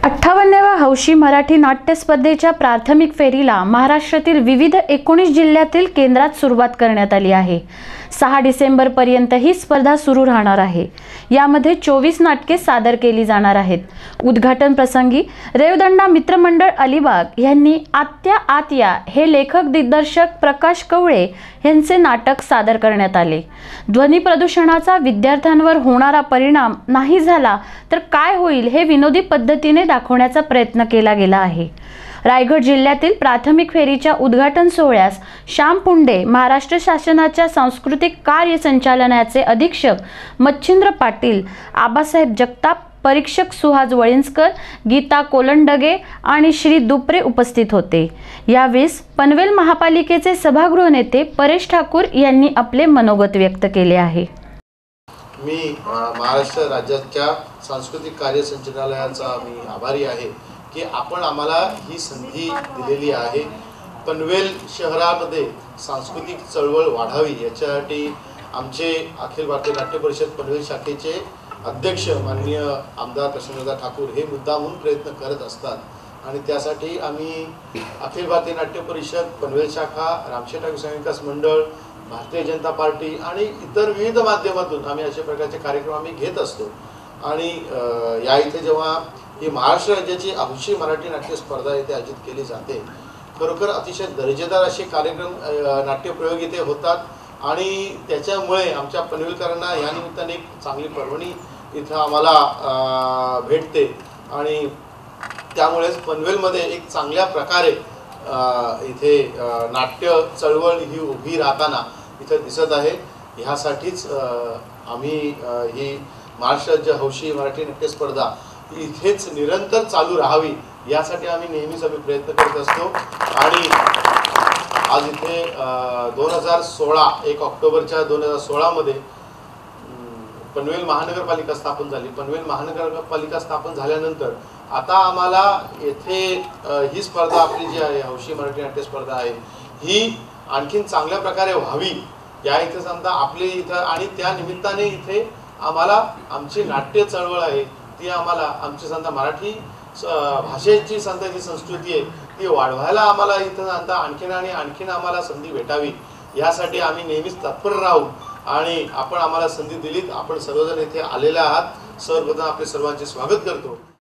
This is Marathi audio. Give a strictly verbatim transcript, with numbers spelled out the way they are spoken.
अठ्ठावन्नाव्या हौशी मराठी नाट्य स्पर्धेच्या प्राथमिक फेरीला महाराष्ट्रातील विविध एकोणीस जिल्ह्यातील केंद्रात सुरुवात करण्यात आली आहे। सहा डिसेंबर पर्यंत ही स्पर्धा सुरू राहणार आहे। यामध्ये चोवीस नाटके सादर केली जाणार आहेत। उद्घाटन प्रसंगी रेवदंडा मित्रमंडळ अलिबाग यांनी आत्या आत्या हे लेखक दिग्दर्शक प्रकाश कवळे यांचे नाटक सादर करण्यात आले। ध्वनी प्रदूषणाचा विद्यार्थ्यांवर होणारा परिणाम नाही झाला तर काय होईल हे विनोदी पद्धतीने दाखवण्याचा प्रयत्न केला गेला आहे। रायगड जिल्ह्यातील प्राथमिक फेरीच्या उद्घाटन सोहळ्यास श्याम पुंडे, महाराष्ट्र शासनाच्या सांस्कृतिक कार्य संचालनाचे अधीक्षक मच्छिंद्र पाटील, आबासाहेब जगताप, परीक्षक सुहास वळिंजकर, गीता कोलंडगे आणि श्री दुपरे उपस्थित होते। यावेळी पनवेल महापालिकेचे सभागृह नेते परेश ठाकूर यांनी आपले मनोगत व्यक्त केले आहे। मी महाराष्ट्र राज्याच्या सांस्कृतिक कार्य संचालनालयाचा मी आभारी आहे की आपण आम्हाला ही संधी दिलेली आहे। पनवेल शहरामध्ये सांस्कृतिक चळवळ वाढावी याच्यासाठी आमचे अखिल भारतीय नाट्य परिषद पनवेल शाखेचे अध्यक्ष माननीय आमदार प्रसन्नदा ठाकूर हे मुद्दामून प्रयत्न करत असतात आणि त्यासाठी आम्ही अखिल भारतीय नाट्य परिषद पनवेल शाखा, रामशेठ विकास विकास मंडळ, भारतीय जनता पार्टी आणि इतर विविध माध्यमातून आम्ही अशा प्रकारचे कार्यक्रम आम्ही घेत असतो। आणि या इथे जेव्हा ही महाराष्ट्र राज्याची हौशी मराठी नाट्य स्पर्धा इथे आयोजित केली जाते, खरोखर अतिशय दर्जेदार असे कार्यक्रम नाट्यप्रयोग इथे होतात आणि त्याच्यामुळे आमच्या पनवेलकरांना या निमित्ताने एक चांगली पर्वणी इथं आम्हाला भेटते आणि त्यामुळेच पनवेलमध्ये एक चांगल्या प्रकारे इथे नाट्य चळवळ ही उभी राहताना इथं दिसत आहे। ह्यासाठीच आम्ही ही महाराष्ट्र राज्य हौशी मराठी नाट्य स्पर्धा इथेच निरंतर चालू राहावी यासाठी आम्ही नेहमीच आम्ही प्रयत्न करत असतो। आणि आज इथे दोन हजार सोळा एक ऑक्टोबरच्या दोन हजार सोळामध्ये पनवेल महानगरपालिका स्थापन झाली। पनवेल महानगरपालिका स्थापन झाल्यानंतर आता आम्हाला येथे ही स्पर्धा आपली जी आहे हौशी मराठी नाट्य स्पर्धा आहे ही आणखीन चांगल्या प्रकारे व्हावी या इथे समजा आपली इथं आणि त्या निमित्ताने इथे आम्हाला आमची नाट्य चळवळ आहे ती आम्हाला आमची समजा मराठी भाषेची समजा जी संस्कृती आहे ती वाढवायला आम्हाला इथं समजा आणखीन आणि आणखीन आम्हाला संधी भेटावी यासाठी आम्ही नेहमीच तत्पर राहू आणि आपण आम्हाला संधी दिलीत, आपण सर्वजण इथे आलेले आहात। सर्वप्रथम आपले सर्वांचे स्वागत करतो।